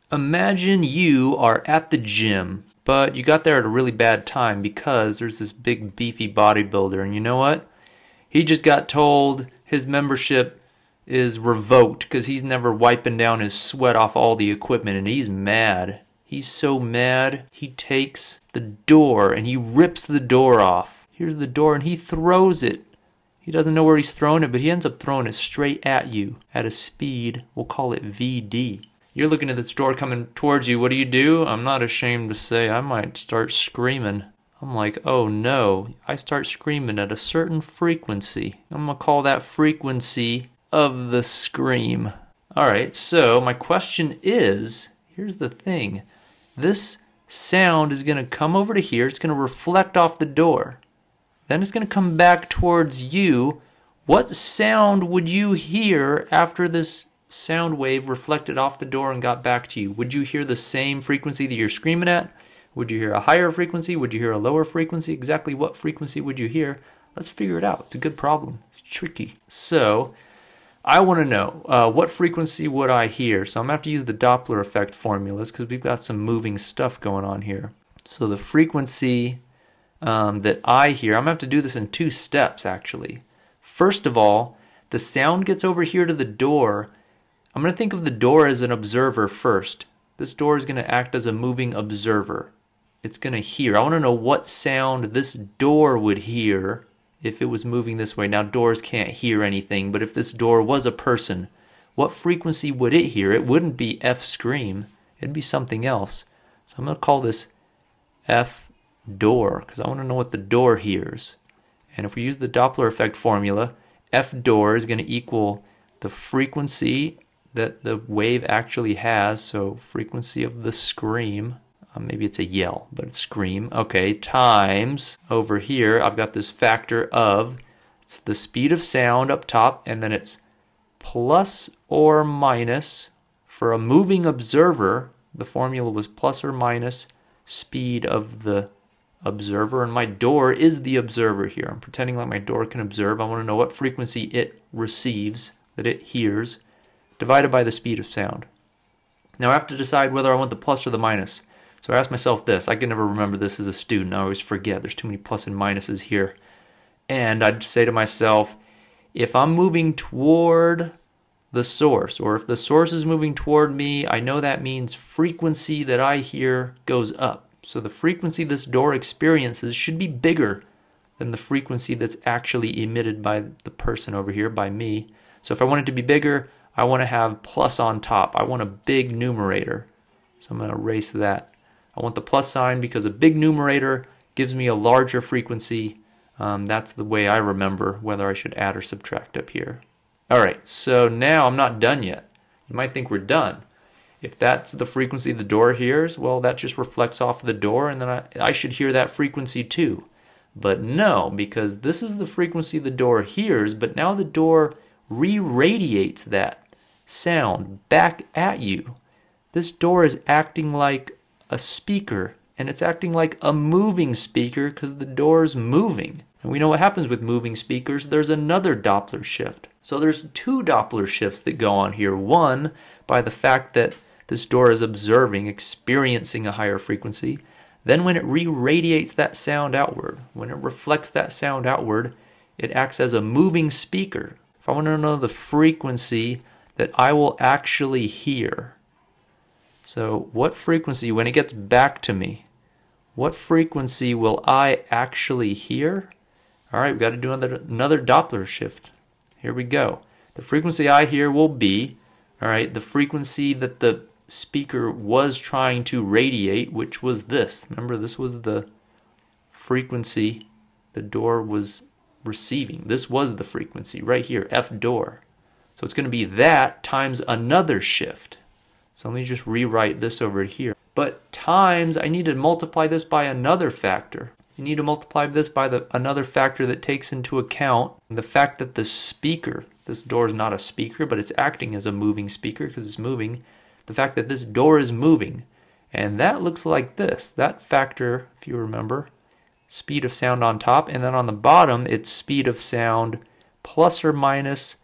Imagine you are at the gym, but you got there at a really bad time because there's this big beefy bodybuilder, and you know what? He just got told his membership is revoked because he's never wiping down his sweat off all the equipment, and he's mad. He's so mad, he takes the door and he rips the door off. Here's the door and he throws it. He doesn't know where he's throwing it, but he ends up throwing it straight at you at a speed, we'll call it VD. You're looking at this door coming towards you. What do? I'm not ashamed to say I might start screaming. I'm like, oh no. I start screaming at a certain frequency. I'm going to call that frequency of the scream. Alright, so my question is, here's the thing. This sound is going to come over to here. It's going to reflect off the door. Then it's going to come back towards you. What sound would you hear after this sound wave reflected off the door and got back to you? Would you hear the same frequency that you're screaming at? Would you hear a higher frequency? Would you hear a lower frequency? Exactly what frequency would you hear? Let's figure it out. It's a good problem. It's tricky. So I want to know what frequency would I hear? So I'm going to have to use the Doppler effect formulas because we've got some moving stuff going on here. So the frequency that I hear, I'm going to have to do this in 2 steps actually. First of all, the sound gets over here to the door. I'm going to think of the door as an observer first. This door is going to act as a moving observer. It's going to hear. I want to know what sound this door would hear if it was moving this way. Now doors can't hear anything, but if this door was a person, what frequency would it hear? It wouldn't be F scream. It'd be something else. So I'm going to call this F door because I want to know what the door hears. And if we use the Doppler effect formula, F door is going to equal the frequency that the wave actually has, so frequency of the scream, maybe it's a yell, but it's scream, okay, times over here, I've got this factor of, it's the speed of sound up top, and then it's plus or minus, for a moving observer, the formula was plus or minus speed of the observer, and my door is the observer here. I'm pretending like my door can observe. I want to know what frequency it receives, that it hears, divided by the speed of sound. Now I have to decide whether I want the plus or the minus. So I ask myself this. I can never remember this as a student. I always forget. There's too many plus and minuses here. And I'd say to myself, if I'm moving toward the source, or if the source is moving toward me, I know that means frequency that I hear goes up. So the frequency this door experiences should be bigger than the frequency that's actually emitted by the person over here, by me. So if I want it to be bigger, I want to have plus on top. I want a big numerator. So I'm going to erase that. I want the plus sign because a big numerator gives me a larger frequency. That's the way I remember whether I should add or subtract up here. Alright, so now I'm not done yet. You might think we're done. If that's the frequency the door hears, well, that just reflects off the door, and then I should hear that frequency too. But no, because this is the frequency the door hears, but now the door re-radiates that sound back at you. This door is acting like a speaker, and it's acting like a moving speaker because the door's moving. And we know what happens with moving speakers. There's another Doppler shift. So there's 2 Doppler shifts that go on here. One, by the fact that this door is observing, experiencing a higher frequency. Then when it re-radiates that sound outward, when it reflects that sound outward, it acts as a moving speaker. If I want to know the frequency that I will actually hear. So what frequency, when it gets back to me, what frequency will I actually hear? Alright, we've got to do another Doppler shift. Here we go. The frequency I hear will be, alright, the frequency that the speaker was trying to radiate, which was this. Remember, this was the frequency the door was receiving. This was the frequency right here, F door. So it's going to be that times another shift. So let me just rewrite this over here. But times, I need to multiply this by another factor. You need to multiply this by another factor that takes into account the fact that the speaker, this door is not a speaker, but it's acting as a moving speaker because it's moving. The fact that this door is moving, and that looks like this. That factor, if you remember, speed of sound on top, and then on the bottom, it's speed of sound plus or minus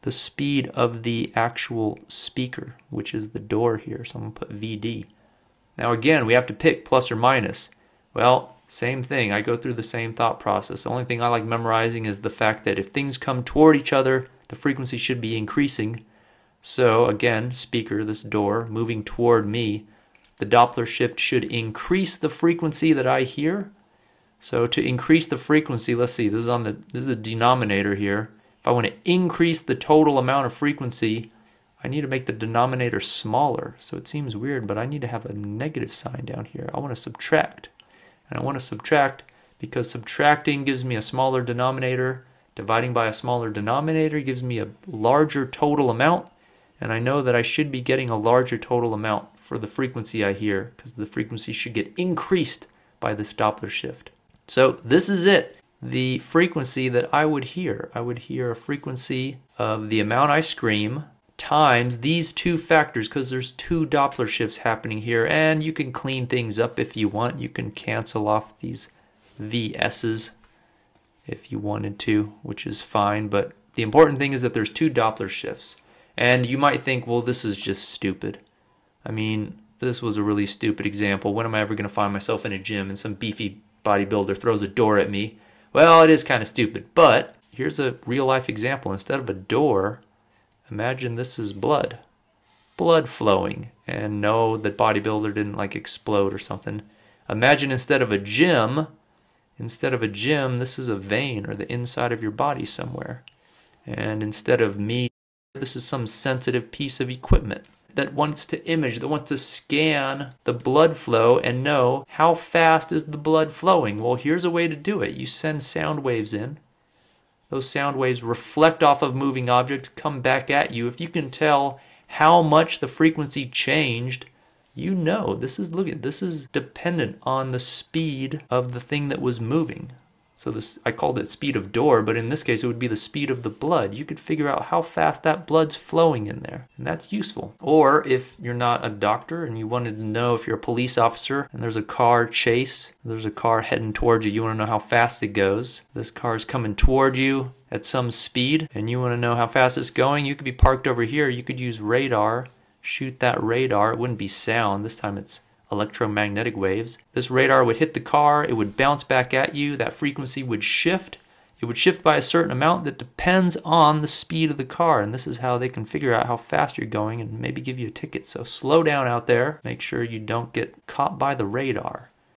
the speed of the actual speaker, which is the door here. So I'm going to put VD. Now again, we have to pick plus or minus. Well, same thing. I go through the same thought process. The only thing I like memorizing is the fact that if things come toward each other, the frequency should be increasing. So again, speaker, this door, moving toward me, the Doppler shift should increase the frequency that I hear. So to increase the frequency, let's see, this is the denominator here. If I want to increase the total amount of frequency, I need to make the denominator smaller. So it seems weird, but I need to have a negative sign down here. I want to subtract. And I want to subtract because subtracting gives me a smaller denominator. Dividing by a smaller denominator gives me a larger total amount. And I know that I should be getting a larger total amount for the frequency I hear, because the frequency should get increased by this Doppler shift. So this is it. The frequency that I would hear a frequency of the amount I scream times these two factors, because there's two Doppler shifts happening here, and you can clean things up if you want. You can cancel off these VS's if you wanted to, which is fine, but the important thing is that there's two Doppler shifts. And you might think, well, this is just stupid. I mean, this was a really stupid example. When am I ever going to find myself in a gym and some beefy bodybuilder throws a door at me? Well, it is kind of stupid, but here's a real-life example. Instead of a door, imagine this is blood. Blood flowing. And no, the bodybuilder didn't like explode or something. Imagine instead of a gym, this is a vein or the inside of your body somewhere. And instead of me, this is some sensitive piece of equipment that wants to image, that wants to scan the blood flow and know how fast is the blood flowing. Well, here's a way to do it. You send sound waves in. Those sound waves reflect off of moving objects, come back at you. If you can tell how much the frequency changed, you know this is dependent on the speed of the thing that was moving. So this, I called it speed of door, but in this case it would be the speed of the blood. You could figure out how fast that blood's flowing in there, and that's useful. Or if you're not a doctor and you wanted to know, if you're a police officer and there's a car chase, there's a car heading towards you, you want to know how fast it goes. This car is coming toward you at some speed, and you want to know how fast it's going. You could be parked over here. You could use radar, shoot that radar. It wouldn't be sound. This time it's electromagnetic waves. This radar would hit the car, it would bounce back at you, that frequency would shift. It would shift by a certain amount that depends on the speed of the car, and this is how they can figure out how fast you're going and maybe give you a ticket. So slow down out there, make sure you don't get caught by the radar.